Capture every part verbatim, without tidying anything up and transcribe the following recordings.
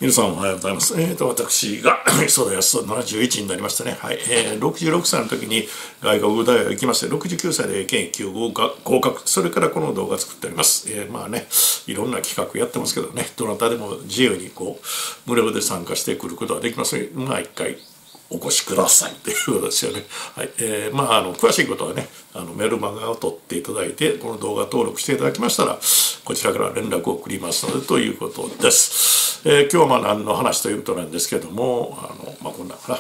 皆さんおはようございます。えーと、私が磯田康夫ななじゅういちになりましたね。はい。えー、ろくじゅうろくさいの時に外国大学行きまして、ろくじゅうきゅうさいで検疫を合格、合格。それからこの動画作っております。えー、まあね、いろんな企画やってますけどね、どなたでも自由にこう、無料で参加してくることはできますので、まあ一回、お越しくださいということですよね。はい。えー、まあ、あの、詳しいことはね、あの、メルマガを取っていただいて、この動画登録していただきましたら、こちらから連絡を送りますので、ということです。えー、今日はまあ何の話ということなんですけども、あの、まあ、こんなかな。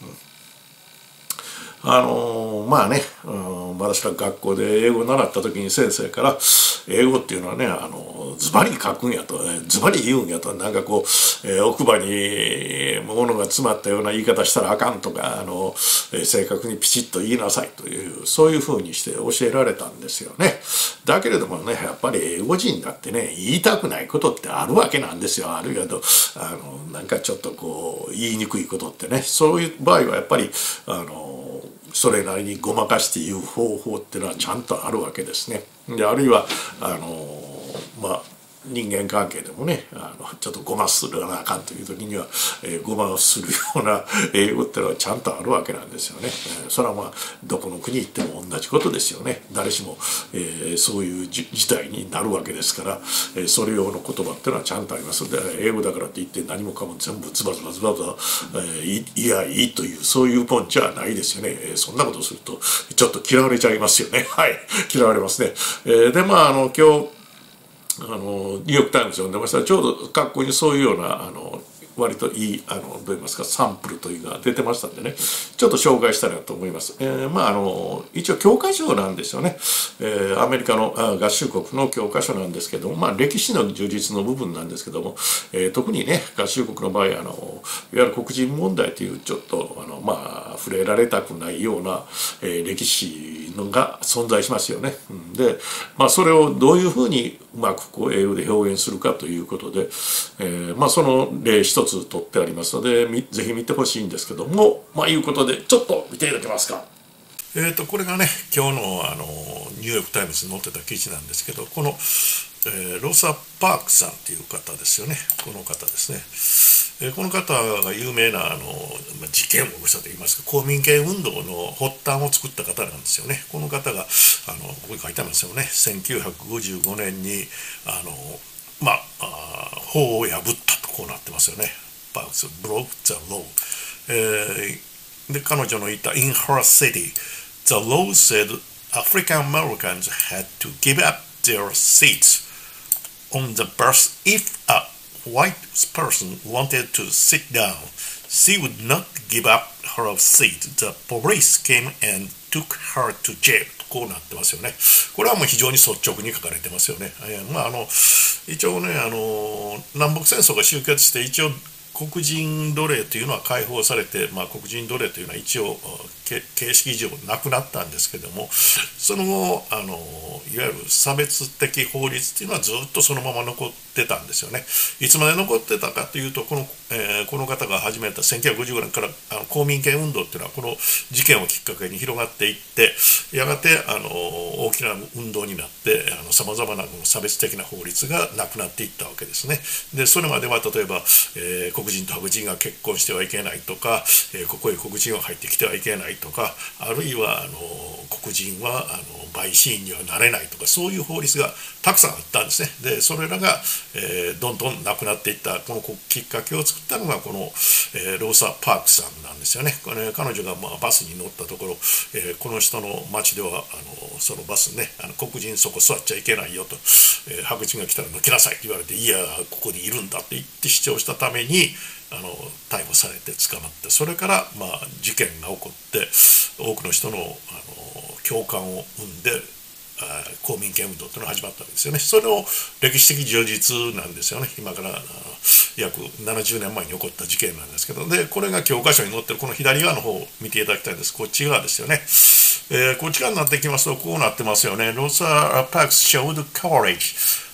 あのー、まあね、うん、私ら学校で英語を習った時に先生から英語っていうのはね、あのズバリ書くんやと、ズバリ言うんやと、なんかこう、えー、奥歯に物が詰まったような言い方したらあかんとか、あの、えー、正確にピチッと言いなさいという、そういうふうにして教えられたんですよね。だけれどもね、やっぱり英語人だってね、言いたくないことってあるわけなんですよ。あるいはと、あの、なんかちょっとこう、言いにくいことってね、そういう場合はやっぱり、あの、それなりにごまかして言う方法っていうのはちゃんとあるわけですね。であるいはあのまあ人間関係でもね、あのちょっとごまするなあかんという時には、えー、ごまをするような英語っていうのはちゃんとあるわけなんですよね。えー、それはまあどこの国行っても同じことですよね。誰しも、えー、そういう事態になるわけですから、えー、それ用の言葉っていうのはちゃんとありますので、英語だからといって何もかも全部ズバズバズバズバ、えー、いやいいというそういうポンチはないですよね。えー、そんなことをするとちょっと嫌われちゃいますよね。はい、嫌われますね。えー、でまああの今日あのニューヨーク・タイムズ読んでましたらちょうど学校にそういうようなあの割といいあのどう言いますかサンプルというのが出てましたんでね、ちょっと紹介したいなと思います。えー、まああの一応教科書なんですよね。えー、アメリカの合衆国の教科書なんですけども、まあ歴史の充実の部分なんですけども、えー、特にね合衆国の場合あのいわゆる黒人問題というちょっとあのまあ触れられたくないような、えー、歴史のが存在しますよね。うん、で、まあそれをどういうふうにうまくこう英語で表現するかということで、えー、まあその例一つ取ってありますのでぜひ見てほしいんですけども、まあいうことでちょっと見ていただけますか。えーとこれがね今日のあのニューヨーク・タイムズに載ってた記事なんですけど、この、えー、ロサ・パークさんっていう方ですよね。この方ですね。えー、この方が有名なあの事件を起こしたといいますか公民権運動の発端を作った方なんですよね。この方があのここに書いてありますよね。せんきゅうひゃくごじゅうごねんにあのまあ法を破ったとこうなってますよね。パークス broke the law、えー、で彼女の言った in her city the law said African Americans had to give up their seats on the bus if a white person wanted to sit down. She would not give up her seat. The police came and took her to jail. こうなってますよね。これはもう非常に率直に書かれてますよね。えー、まああの一応ねあの南北戦争が終結して一応黒人奴隷というのは解放されて、まあ、黒人奴隷というのは一応形式上なくなったんですけども、その後あのいわゆる差別的法律というのはずっとそのまま残ってたんですよね。いつまで残ってたかというとこの、えー、この方が始めたせんきゅうひゃくごじゅうごねんからあの公民権運動というのはこの事件をきっかけに広がっていって、やがてあの大きな運動になってさまざまな差別的な法律がなくなっていったわけですね。でそれまでは例えば、えー、黒人と白人が結婚してはいけないとか、えー、ここへ黒人は入ってきてはいけないとか、あるいはあの黒人はあの陪審員にはなれないとか、そういう法律がたくさんあったんですね。でそれらが、えー、どんどんなくなっていったこのきっかけを作ったのがこの、えー、ローサ・パークさんなんですよね。これ彼女がまあバスに乗ったところ、えー、この人の町ではあのそのバスねあの黒人そこ座っちゃいけないよと、えー、白人が来たら抜けなさいと言われて、いやここにいるんだって言って主張したためにあの逮捕されて捕まって、それから、まあ、事件が起こって多くの人の、あの共感を生んで公民権運動というのが始まったわけですよね。それの歴史的充実なんですよね。今から約ななじゅうねんまえに起こった事件なんですけど、でこれが教科書に載ってるこの左側の方を見ていただきたいんです。こっち側ですよね。えー、こっち側になってきますとこうなってますよね。ローサ・パークス showed courage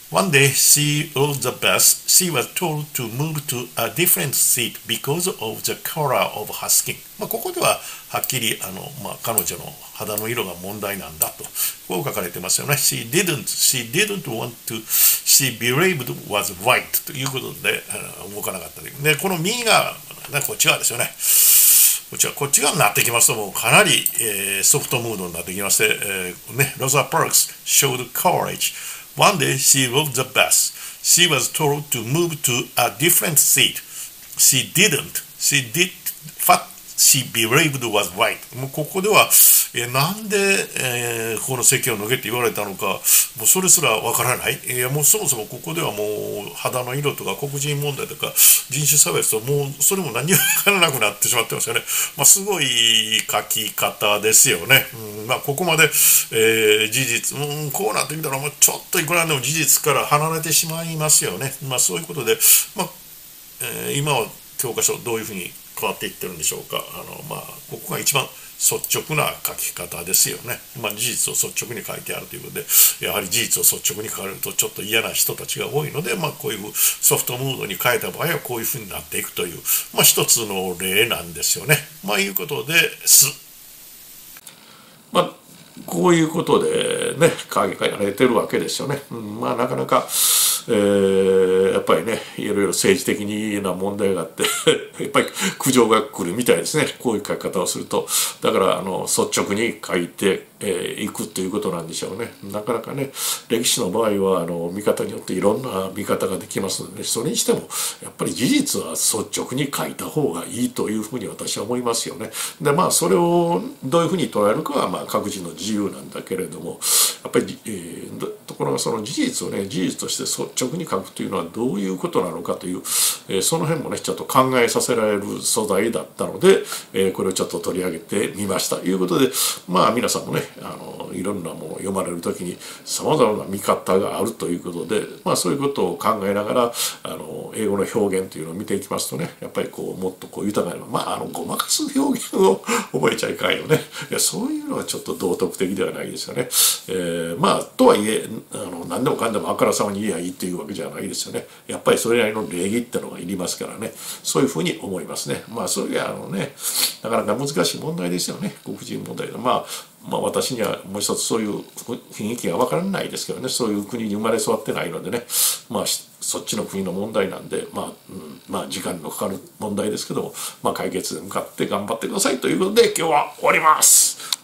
One day she rode the bus. She was told to move to a different seat because of the color of her skin. まあここでははっきりあの、まあ、彼女の肌の色が問題なんだとこう書かれてますよね。She didn't, she didn't want to, she believed was right ということで動かなかったで、この右が、ね、こっち側ですよね。こっちはこっち側になってきますともうかなり、えー、ソフトムードになってきまして、えーね、Rosa Parks showed courage. One day she rode the bus. She was told to move to a different seat. She didn't. She did what she believed was right. もうここでは、えー、なんで、えー、この席を脱げって言われたのか、もうそれすらわからない。いやもうそもそもここではもう肌の色とか黒人問題とか人種差別ともうそれも何もわからなくなってしまってますよね。まあ、すごい書き方ですよね。うんまあ、ここまで、えー、事実、うん、こうなってみたらもうちょっといくらでも事実から離れてしまいますよね。まあ、そういうことで、まあえー、今は教科書どういうふうに変わっていってるんでしょうか。あの、まあ、ここが一番率直な書き方ですよね。まあ、事実を率直に書いてあるということで、やはり事実を率直に書かれるとちょっと嫌な人たちが多いので、まあ、こういうソフトムードに変えた場合はこういうふうになっていくという、まあ、一つの例なんですよね。まあ、いうことです。 まあ、こういうことでね、書かれてるわけですよね。うん、まあ、なかなか、えー、やっぱりね、いろいろ政治的な問題があってやっぱり苦情が来るみたいですね。こういう書き方をすると。だから、あの、率直に書いて、えー、いくということなんでしょうね。なかなかね、歴史の場合は、あの、見方によっていろんな見方ができますので、それにしても、やっぱり事実は率直に書いた方がいいというふうに私は思いますよね。で、まあ、それをどういうふうに捉えるかは、まあ、各自の自由なんだけれども、やっぱり、えー、ところがその事実をね、事実として率直に書くというのはどういうことなのかという、えー、その辺もね、ちょっと考えさせられる素材だったので、えー、これをちょっと取り上げてみましたということで、まあ、皆さんもね、あのいろんなものを読まれるときにさまざまな見方があるということで、まあ、そういうことを考えながらあの英語の表現というのを見ていきますとね、やっぱりこうもっとこう豊かな、まあ、あのごまかす表現を覚えちゃいかんよね。いやそういうのはちょっと道徳的ではないですよね。えー、まあとはいえあの何でもかんでもあからさまに言えばいいというわけじゃないですよね。やっぱりそれなりの礼儀ってのがいりますからね、そういうふうに思いますね。まあそれがあのねなかなか難しい問題ですよね、黒人問題で。まあまあ私にはもう一つそういう雰囲気が分からないですけどね、そういう国に生まれ育ってないのでね、まあそっちの国の問題なんで、まあ、うん、まあ時間のかかる問題ですけども、まあ解決に向かって頑張ってくださいということで今日は終わります。